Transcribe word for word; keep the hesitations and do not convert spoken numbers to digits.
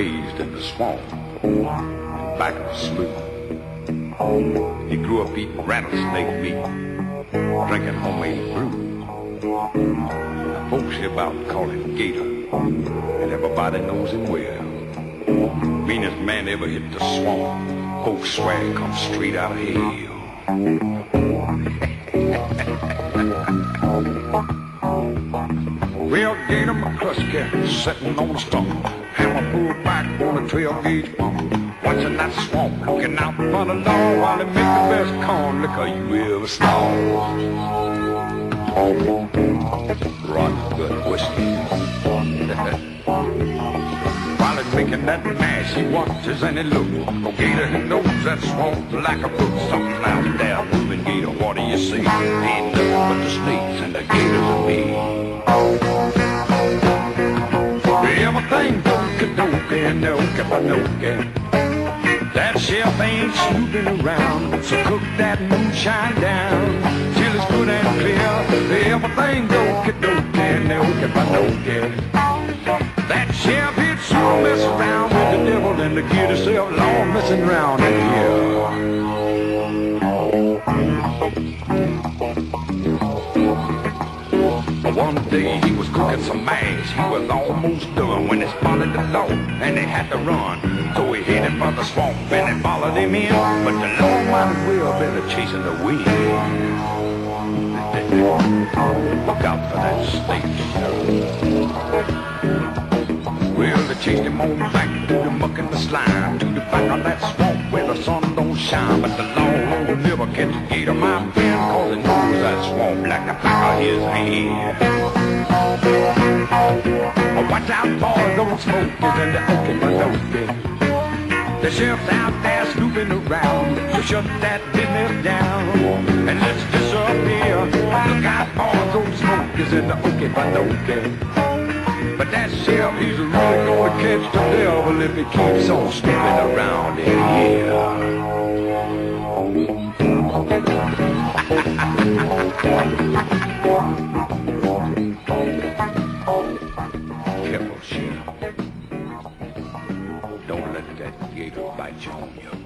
raised in the swamp, back of the slough. He grew up eating rattlesnake meat, drinking homemade brew. Now, folks hear about call him Gator, and everybody knows him well. Meanest man ever hit the swamp. Folks swear he comes straight out of hell. Well, Gator McCluskey sitting on a stump, hammer pulled back on a twelve gauge pump, watching that swamp, looking out for the law while he make the best corn liquor you ever saw. Rotten good whiskey. While he's making that mash, he watches and he looks. Oh, Gator, he knows that swamp like a book. Something out there moving, Gator, what do you see? Ain't nothing but the snakes and the gators and me. Everything dokey-dokey and okey-dokey. That chef ain't snooping around, so cook that moonshine down till it's good and clear. Everything dokey-dokey and okey-dokey. That chef, he'd sure mess around with the devil and to get himself long messing around in here. One day he was cooking some mash, he was almost done when they spotted the law and they had to run. So he headed for the swamp and they followed him in, but the law might as well been chasing the wind. Look out for that snake. Well, they chased him on back through the muck and the slime, to the back of that swamp where the sun don't shine. But the law will never catch a Gator, my friend, cause he knows that swamp like the back of his hand. Oh, watch out for those smokers and the okey-dokey. The sheriff's out there snooping around to shut that business down and let's disappear. Look out for those smokers and the okey-dokey. But that sheriff, he's really gonna catch the devil if he keeps on snooping around in here. Careful, sheriff. Don't let that gator bite you on your